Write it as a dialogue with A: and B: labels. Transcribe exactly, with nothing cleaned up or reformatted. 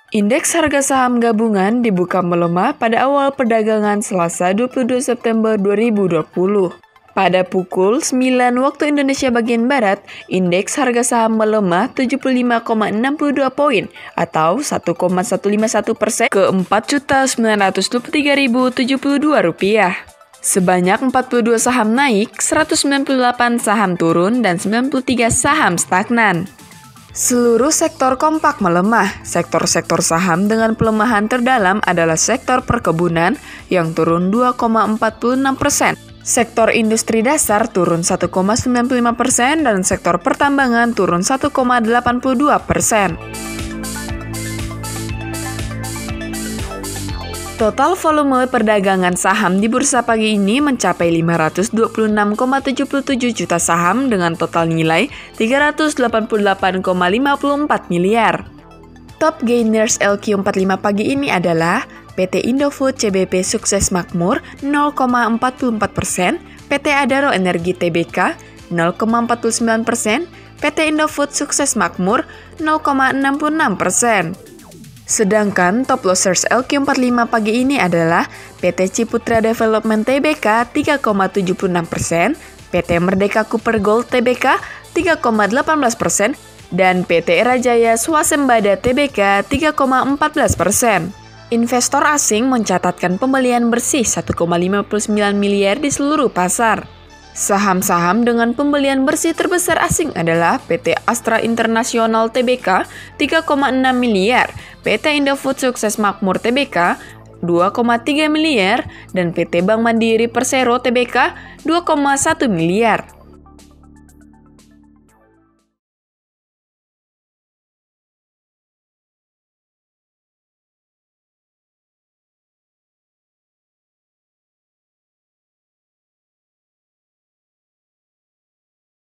A: Indeks harga saham gabungan dibuka melemah pada awal perdagangan Selasa dua puluh dua September dua ribu dua puluh. Pada pukul sembilan waktu Indonesia bagian Barat, indeks harga saham melemah tujuh puluh lima koma enam dua poin atau satu koma satu lima satu persen ke empat juta sembilan ratus dua puluh tiga ribu tujuh puluh dua rupiah. Sebanyak empat puluh dua saham naik, seratus sembilan puluh delapan saham turun, dan sembilan puluh tiga saham stagnan. Seluruh sektor kompak melemah. Sektor-sektor saham dengan pelemahan terdalam adalah sektor perkebunan yang turun dua koma empat enam persen. Sektor industri dasar turun satu koma sembilan lima persen dan sektor pertambangan turun satu koma delapan dua persen. Total volume perdagangan saham di bursa pagi ini mencapai lima ratus dua puluh enam koma tujuh tujuh juta saham dengan total nilai tiga ratus delapan puluh delapan koma lima empat miliar. Top gainers L Q empat puluh lima pagi ini adalah P T Indofood C B P Sukses Makmur nol koma empat empat persen, P T Adaro Energi T B K nol koma empat sembilan persen, P T Indofood Sukses Makmur nol koma enam enam persen. Sedangkan top losers L Q empat puluh lima pagi ini adalah P T Ciputra Development T B K tiga koma tujuh enam persen, P T Merdeka Cooper Gold T B K tiga koma delapan persen, dan P T Erajaya Swasembada T B K tiga koma empat persen. Investor asing mencatatkan pembelian bersih satu koma lima sembilan miliar di seluruh pasar. Saham-saham dengan pembelian bersih terbesar asing adalah P T Astra International T B K tiga koma enam miliar, P T Indofood Sukses Makmur T B K dua koma tiga miliar, dan P T Bank Mandiri Persero T B K dua koma satu miliar.